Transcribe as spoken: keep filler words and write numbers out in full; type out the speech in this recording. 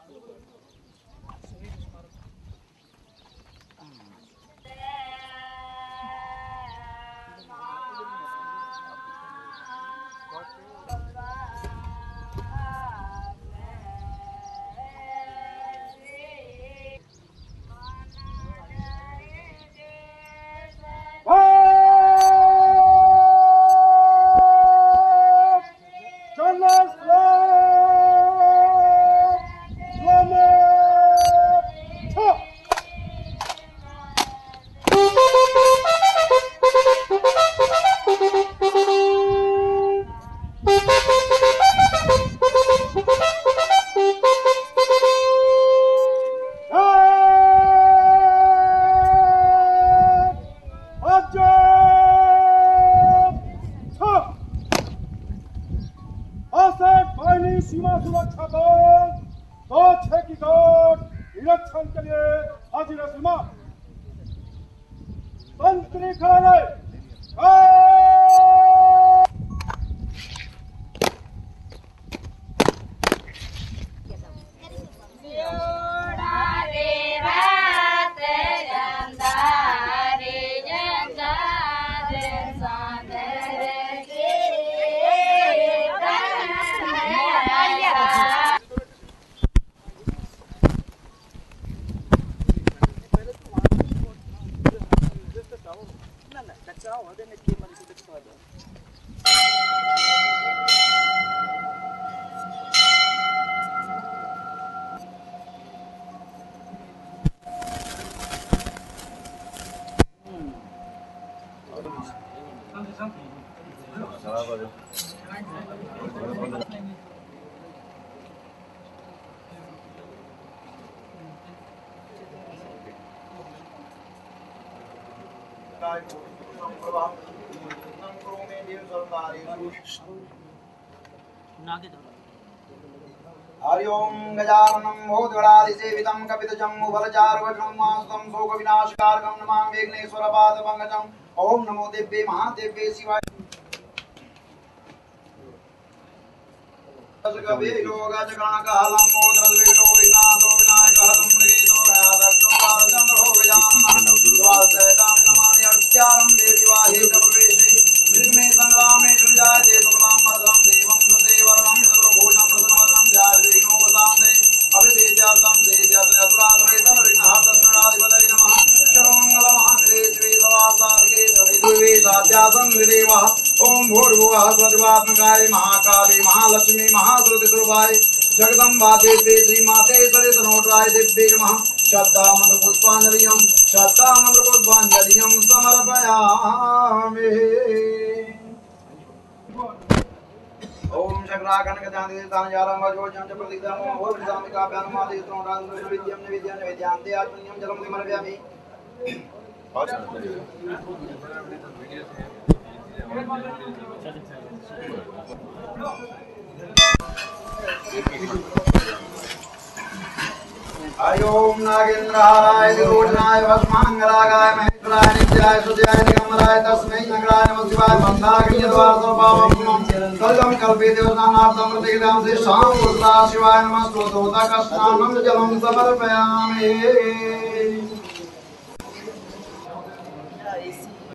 हरिओम गजाननं भूतगणादिसेवितं कपितजम्बो फलचारुभक्षणं मास्तं शोकविनाशकारकं नमामि विघ्नेश्वरपादपङ्कजम्। ओम नमो देव्ये महादेव्ये शिवाय। कवे योगजगणकालं मोदरद्विषो विघ्नादो विनायकः तुमृगेतो राधक्षो राजचन्द्रो विजानः द्वादशैतां नमामि अत्यारं देविवाहे प्रवेशे निर्मे संग्रामे सृजाते सुखलां मर्दं देवं सदेवर्णं सर्वभूषं प्रसन्नं ध्यायेनो वदामि अभिदेत्यार्थं देत्यात्रयातुराधरेतं विघ्नहार्दस्मराधिपतये नमः। शरणमङ्गलमहान्द्रे श्री सवासार्गे सविदुर्वे साध्यासं विदेवः। ओम भूर्भुवः स्वस्तिवात्मकाय महाकाले महालक्ष्मी महासुरतिस्वरूपाय जगदम्बा देव्ये श्रीमाते सरितनोटाय दिव्ये नमः। श्रद्धामन्त्रपुष्पाञ्जलिं श्रद्धामन्त्रपुष्पाञ्जलिं समर्पयामि। ओम शक्राकनकजानितानजालं वजोजं च प्रतिदं भोर्विदामिकाभ्यानुमादित्रों राजविद्यं निविद्यं निवेद्यान्ते आत्मनियं जलं समर्पयामि। हरिओम नागेन्द्रहाराय विरोचनाय भस्मांगरागाय महेश्वराय नित्याय सुजयाय निगमराय तस्मै नगराय नमः शिवाय। मंदाकिन्यद्वारसर्वपावनं सर्वं कल्पे देवतानार्थं प्रतिगदां से शाम पुत्रा शिवाय नमः। स्तोत्रोदकस्नानं जलं समर्पयामि।